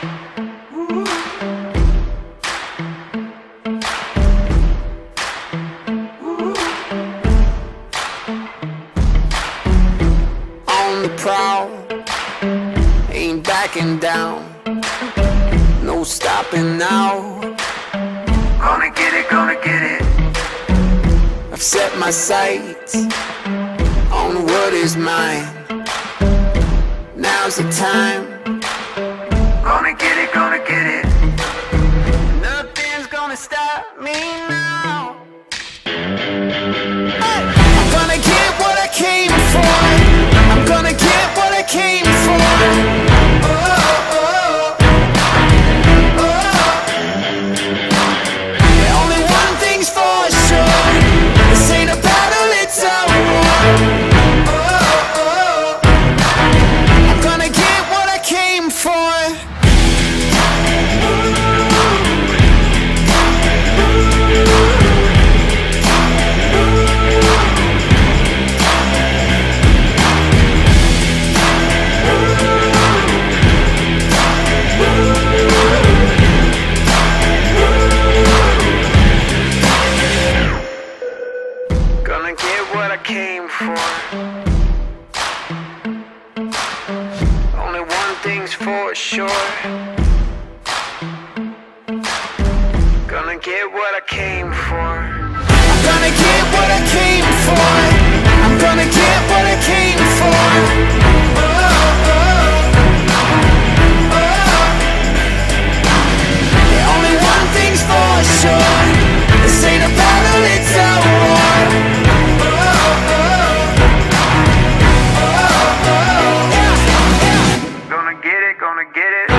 On the prowl, ain't backing down, no stopping now. Gonna get it, gonna get it. I've set my sights on what is mine. Now's the time. Gonna get it, gonna get it. Nothing's gonna stop me now. Hey! I'm gonna get what I came for. I'm gonna get what I came for. Oh, oh, oh. Yeah, only one thing's for sure. This ain't a battle, it's a war. Oh, oh. I'm gonna get what I came for. Gonna get what I came for. Only one thing's for sure. Gonna get what I came for. I'm gonna get what I came for. I'm gonna get what I came for. Oh, oh, oh. Yeah, only one thing's for sure. This ain't a battle, it's a war. Gonna get it, gonna get it.